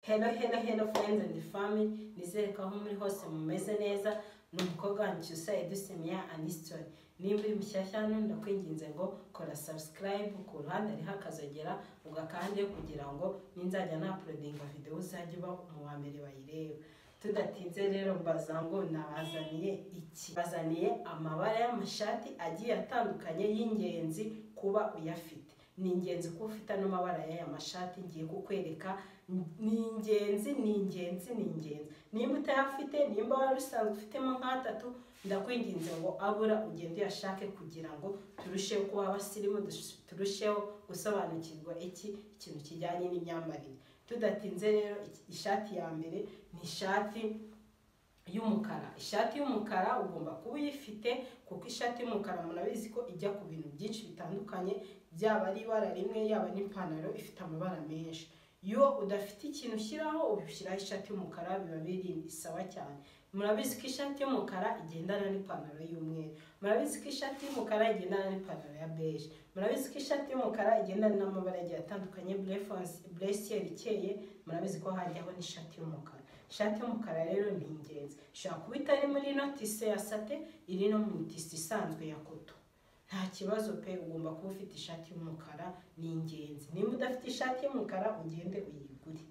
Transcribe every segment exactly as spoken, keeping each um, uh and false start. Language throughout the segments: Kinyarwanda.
Hello, hello, hello friends and family. Nizere ko aho muri hose mumeze neza. Ni umukobwa wanjye Cyusa Edusemiya Aniston. Nimba uri mushyashya hano ndakwinginze ngo kora subscribe, ku ruhande ari hakazogera ugakande kugira ngo ninzajya na uploadinga video uzajye uba mu wa mbere bayireba. Tudatinze rero mbaza ngo nabazaniye iki. Bazaniye amabara y'amashati agiye atandukanye y'ingenzi kuba uyafite. Ni ingenzi ko ufite no mabara y'aya mashati ngiye kukwereka. Ni ingenzi ni ingenzi ni ingenzi nimba utayafite, nimba wari usanzwe ufitemo nk'atatu, ndakwinginze ngo abura ugende uyashake kugira ngo turusheho kuba abasirimu, turusheho gusobanukirwa iki ikintu kijyanye n'imyambarire. Tudatinze rero, ishati ya mbere ni ishati y'umukara. Ishati y'umukara ugomba kuba uyifite kuko ishati y'umukara murabizi ko ijya ku bintu byinshi bitandukanye, byaba ari ibara rimwe yaba n'ipantaro ifite amabara menshi. Iyo udafite ikintu ushyiraho ubishyiraho ishati y'umukara biba biri sawa cyane. Murabizi ko ishati y'umukara igendana n'ipantaro y'umweru. Murabizi ko ishati y'umukara igendana n'ipantaro ya beige. Murabizi ko ishati y'umukara igendana n'amabara agiye atandukanye, bleu ikeye. Murabizi ko hajyaho n'ishati y'umukara. Ishati y'umukara rero ni ingenzi. Ishobora kuba itari muri ino tise ya sate, iri no mu tise isanzwe ya koto. Nta kibazo pe, ugomba kuba ufite ishati y'umukara, ni ingenzi. Nimba udafite ishati y'umukara ugende uyigure.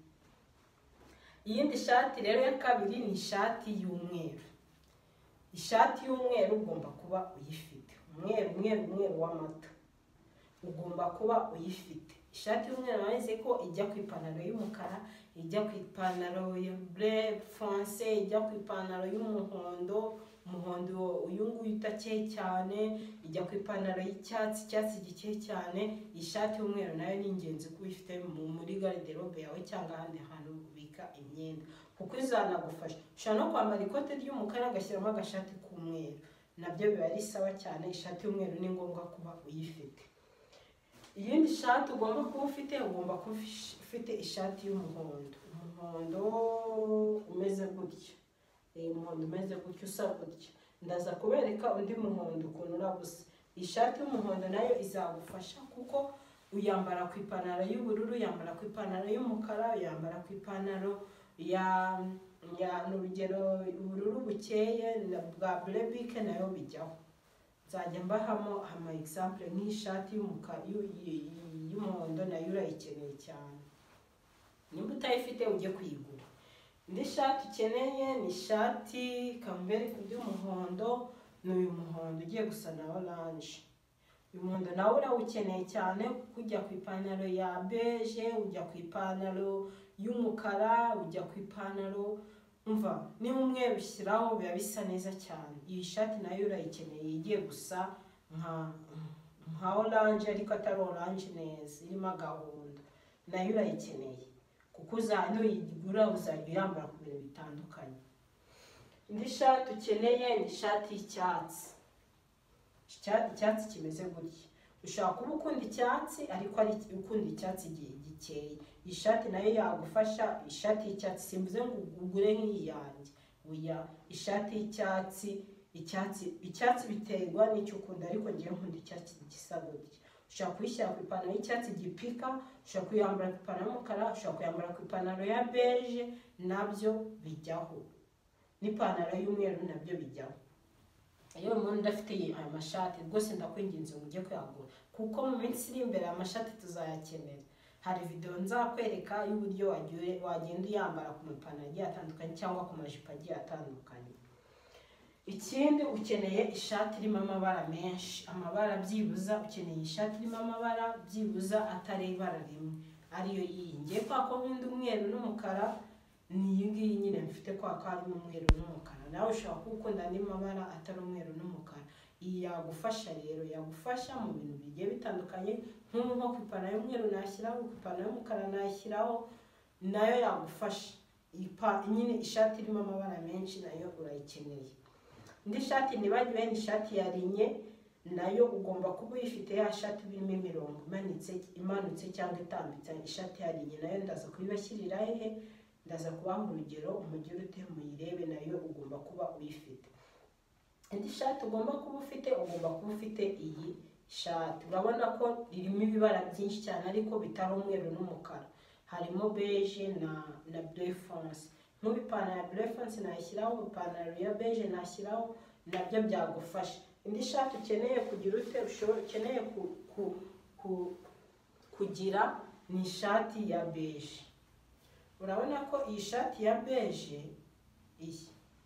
Iyindi shati rero ya kabiri ni ishati y'umweru. Ishati y'umweru ugomba kuba uyifite. Umweru umweru umweru w'amata ugomba kuba uyifite. Ishati y'umweru mwabizi ko ijya ku ipantaro y'umukara, ijya ku ipantaro ya bleu foncé, ijya ku ipantaro y'umuhondo, umuhondo uyu nguyu utakeye cyane, ijya ku ipantaro y'icyatsi, icyatsi gikeye cyane. Ishati y'umweru nayo ni ingenzi kuba ifite muri garderobe yawe cyangwa ahandi hantu ubika imyenda, kuko izanagufasha. Ushobora no kwambara ikote ry'umukara agashyiramo agashati k'umweru, nabyo biba ari sawa cyane. Ishati y'umweru ni ngombwa kuba uyifite. Iyindi shati ugomba kuba ufite, ugomba kuba ufite ishati y'umuhondo. Umuhondo umeze gutya. Iyi muhondo umeze gutya, usa gutya. Ndaza kubereka undi muhondo ukuntu urabusa. Ishati y'umuhondo nayo izagufasha kuko uyambara ku ipantaro y'ubururu, uyambara ku ipantaro y'umukara, uyambara ku ipantaro ya ya n'urugero ubururu bukeye bwa bleu bic nayo bijyaho. Nzajya mbahamo ama example nk'ishati y'umukara y'umuhondo nayo urayikeneye cyane. Nimba utayifite ujye kuyigura. Indi shati ukeneye ni ishati kambere y'umuhondo, ni uyu muhondo ugiye gusa na orange. Uyu muhondo nawe urawukeneye cyane kuko ujya ku ipantaro ya beige, ujya ku ipantaro y'umukara, ujya ku ipantaro umva ni umwe bishyiraho biba bisa neza cyane. Iyi shati nayo urayikeneye igiye gusa nka nka orange ariko atari orange neza, irimo agahondo, nayo urayikeneye kuko uzajya uyigura uzajya uyambara ku bintu bitandukanye. Indi shati ukeneye ni ishati y'icyatsi. Icyatsi kimeze gutya. Ushobora kuba ukunda icyatsi ariko ari ukunda icyatsi gikeye. Iyi shati nayo yagufasha. Ishati y'icyatsi simvuze ngo ugure nk'iyi yanjye, oya. Ishati y'icyatsi, icyatsi icyatsi biterwa n'icyo ukunda, ariko ngiye nkunda icyatsi gisa gutya. Ushobora kuyishyira ku ipantaro y'icyatsi gipika, ushobora kuyambara ku ipantaro y'umukara, ushobora kuyambara ku ipantaro ya beige, nabyo bijyaho. N'ipantaro y'umweru nabyo bijyaho. Iyo umuntu udafite aya mashati rwose ndakwinginze ngo ujye kuyagura kuko mu minsi iri imbere amashati tuzayakenera. Hari video nzakwereka y'uburyo wagenda uyambara ku mapantaro agiye atandukanye cyangwa ku majipo agiye atandukanye. Ikindi ukeneye ishati irimo amabara menshi, amabara byibuza. Ukeneye ishati irimo amabara byibuza atari ibara rimwe, ariyo iyi. Ngiye kwa ko nkunda umweru n'umukara, ni iyi ngiyi nyine mfite kwa ko harimo umweru n'umukara. Nawe ushobora gukunda andi mabara atari umweru n'umukara. Iyi yagufasha rero, yagufasha mu bintu bigiye bitandukanye. Nk'ubu nko ku ipantaro y'umweru nashyiraho, ku ipantaro y'umukara nashyiraho, nayo yagufasha. Nyine ishati irimo amabara menshi nayo urayikeneye. Indi shati nibagiwe ni ishati ya linye, nayo ugomba kuba uyifite. Ya shati birimo imirongo imanitse imanutse cyangwa itambitse, ishati ya linye nayo ndaza kuyibashyirira hehe, ndaza kubaha urugero umugire ute muyirebe, nayo ugomba kuba uyifite. Indi shati ugomba kuba ufite, ugomba kuba ufite iyi shati. Urabona ko irimo ibibara byinshi cyane ariko bitari umweru n'umukara. harimo beige na na bleu fonce. Nk'ubu ipantaro ya bleu fonce nashyiraho, ipantaro ya beige nashyiraho, nabyo byagufasha. Indi shati ukeneye kugira ute ushobora ukeneye ku, ku, ku, kugira ni ishati ya beige. Urabona ko iyi shati ya beige iyi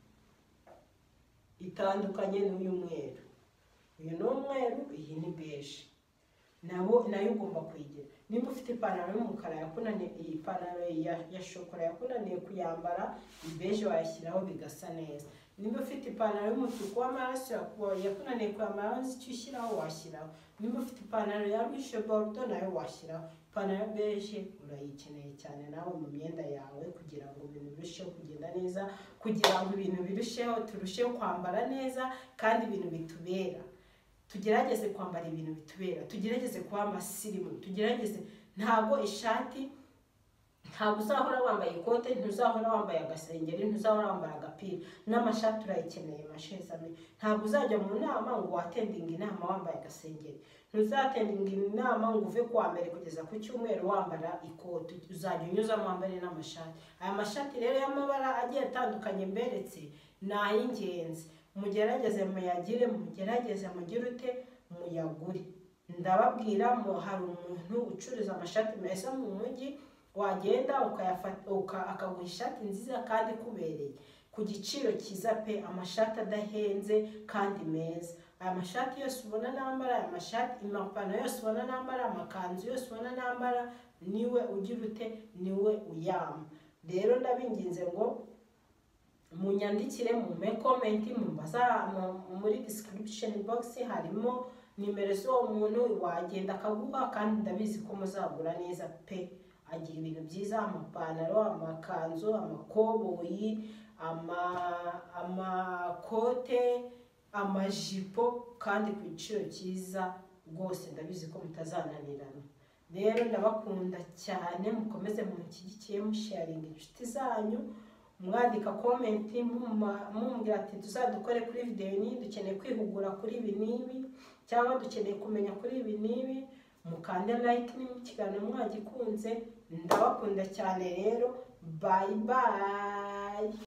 itandukanye n'uyu mweru. Uyu ni umweru, iyi ni beige. Nabo nayo ugomba kuyigira. Nimba ufite ipantaro y'umukara yakunaniye, iyi ipantaro ya, ya shokora yakunaniye kuyambara, beige wayashyiraho bigasa neza. Nimba ufite ipantaro y'umutuku w'amaraso yakunaniye kuyambara, icyo ushyiraho washyiraho. Nimba ufite ipantaro ya rouge bordeaux nayo washyiraho. Ipantaro ya beige urayikeneye cyane nawe mu myenda yawe kugira ngo ibintu birusheho kugenda neza, kugira ngo ibintu birusheho turusheho kwambara neza kandi ibintu bitubera. Tugerageze kwambara ibintu bitubera, tugerageze kuba amasirimu, tugerageze. Ntago ishati, ntabwo uzahora wambaye ikote, ntuzahora wambaye agasengeri, ntuzahora wambaye agapira. N'amashati urayikeneye mashezame. Ntabwo uzajya mu nama ngo watendinga inama wambaye agasengeri, ntuzatendinga inama ngo uve ku wa mbere kugeza ku cyumweru wambara ikote. Uzajya unyuzamo wambare n'amashati. Aya mashati rero y'amabara agiye atandukanye mberetse ni ay'ingenzi. Mugerageze muyagire, mugerageze mugire ute muyagure. Ndababwira mu hari umuntu ucuruza amashati meza mu mujyi, wagenda ukayafata uka akaguha ishati nziza kandi kubereye ku giciro cyiza pe, amashati adahenze kandi meza. Aya mashati yose ubona nambara, aya mashati imapantaro yose ubona nambara, amakanzu yose ubona nambara, niwe ugira ute niwe uyama. Rero ndabinginze ngo munyandikire mu me comment, mumbaza muri description box harimo nimero z'uwo muntu, wagenda akaguha kandi ndabizi ko muzagura neza pe. Agira ibintu byiza, amapantaro, amakanzu, amakoboyi, ama amakote, amajipo kandi ku giciro cyiza rwose. Ndabizi ko mutazananirana. Rero ndabakunda cyane, mukomeze mushyigikiye musharinga inshuti zanyu, mwandika comment mumbwira ati tuzadukore kuri video ni dukeneye kwihugura kuri ibi nibi, cyangwa dukeneye kumenya kuri ibi nibi. Mukande like ni kiganiro mwagikunze. Ndabakunda cyane rero, bye bye.